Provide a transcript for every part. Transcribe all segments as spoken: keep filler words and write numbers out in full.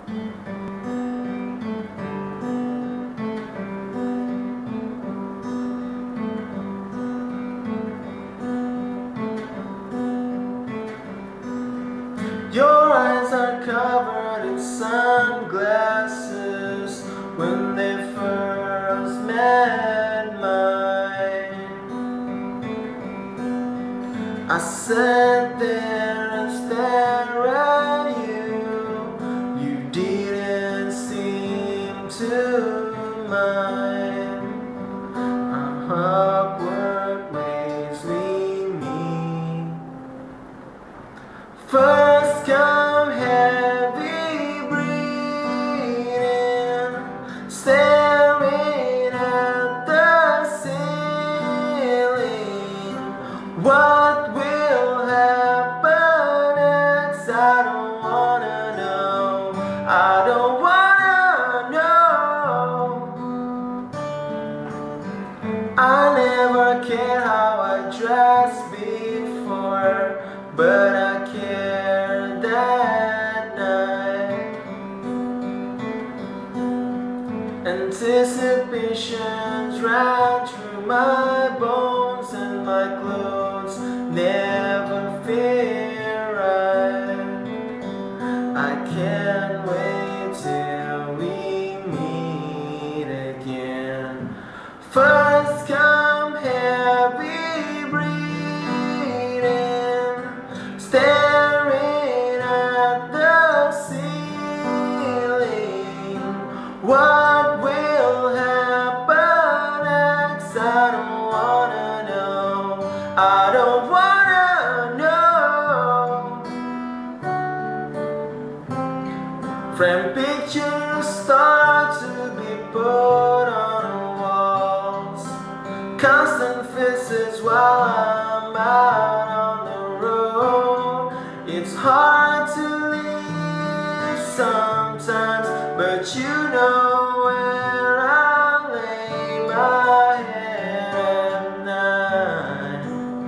Your eyes are covered in sunglasses when they first met mine. I sat there and stared at you. You didn't seem to mind. Our awkward ways we meet. First come heavy breathing, staring at the ceiling. What will happen next? I don't wanna know. I don't wanna know. I never cared how I dressed before, but I cared that night. Anticipations ran through my bones, and my clothes never feel right. I can't wait till we meet again. First come heavy breathing, staring at the ceiling. What will happen next? I don't wanna know. I don't wanna know. Frame pictures start to be put on walls. Constant visits while I'm out on the road. It's hard to leave sometimes, but you know where I lay my head at night.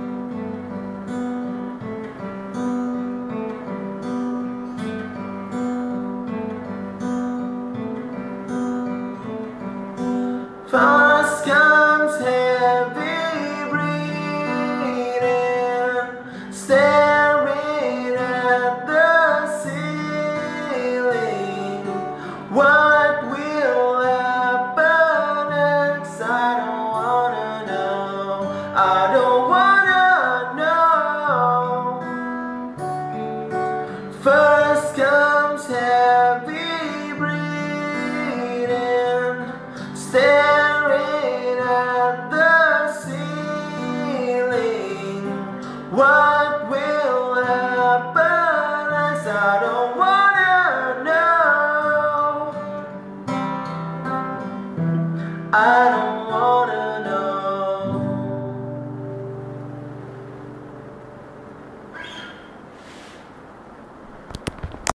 First comes heavy breathing, staring at the ceiling. What will happen next? I don't wanna know. I don't wanna know. First come